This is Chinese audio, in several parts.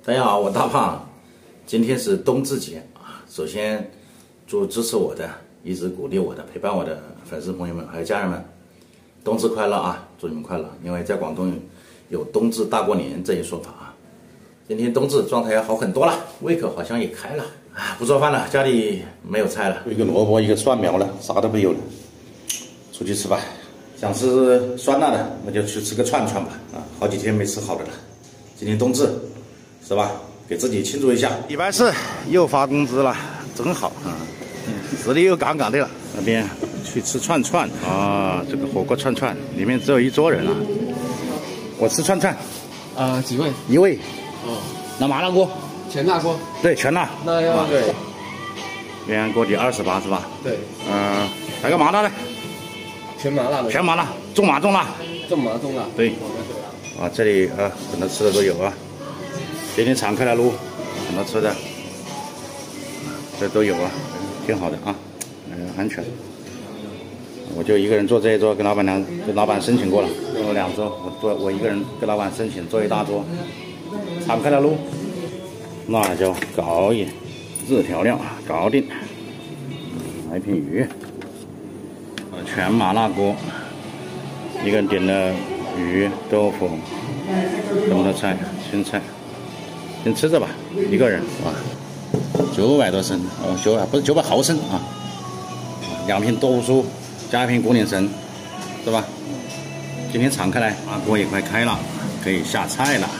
大家好，我大胖。今天是冬至节啊，首先祝支持我的、一直鼓励我的、陪伴我的粉丝朋友们还有家人们，冬至快乐啊！祝你们快乐！因为在广东有冬至大过年这一说法啊。今天冬至状态要好很多了，胃口好像也开了啊！不做饭了，家里没有菜了，一个萝卜，一个蒜苗了，啥都没有了，出去吃吧。想吃酸辣的，那就去吃个串串吧啊！好几天没吃好的了。今天冬至，是吧？给自己庆祝一下。礼拜四又发工资了，真好啊！实力又杠杠的了。那边去吃串串啊，这个火锅串串里面只有一桌人啊。我吃串串， 几位？ 一位。 哦， 那麻辣锅？ 全辣锅？ 对，全辣。 那要对。 鸳鸯锅底28是吧？ 对。 来个麻辣的。 全麻辣的。 全麻辣，重麻重辣。 重麻重辣。 对。啊，这里很多吃的都有啊。今天敞开了路，很多吃的，这都有啊，挺好的啊，安全。我就一个人坐这一桌，跟老板申请过了，我2桌，我一个人跟老板申请坐一大桌，敞开了路，辣椒搞一热调料搞定，来一片鱼，全麻辣锅，一个人点了鱼、豆腐，什么的菜，青菜。先吃着吧，一个人哇，900多升不是900毫升啊，2瓶豆腐酥加1瓶古岭神，是吧？今天敞开来，锅也快开了，可以下菜了。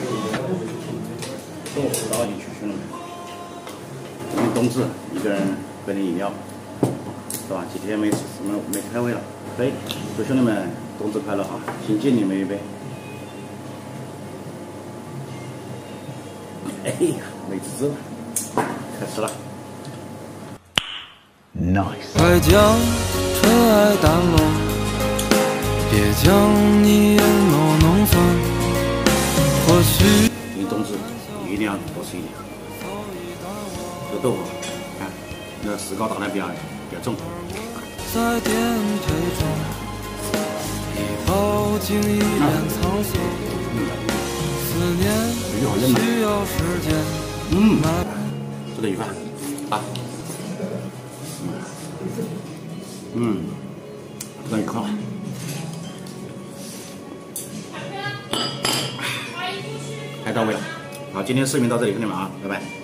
豆腐倒进去，兄弟们。今天冬至，一个人喝点饮料，是吧？几天没开胃了，可以。祝兄弟们冬至快乐啊！先敬你们一杯。哎呀，美滋了，开始了。Nice。 快将尘埃掸落，别将你眼眸弄酸。或许今天冬至一定要多吃一点。这豆腐，看那石膏打得比较重。 在颠沛中，一抱紧一脸沧桑。思念需要时间。 这个鱼饭啊，这个鱼块，太到位了。好，今天视频到这里，兄弟们啊，拜拜。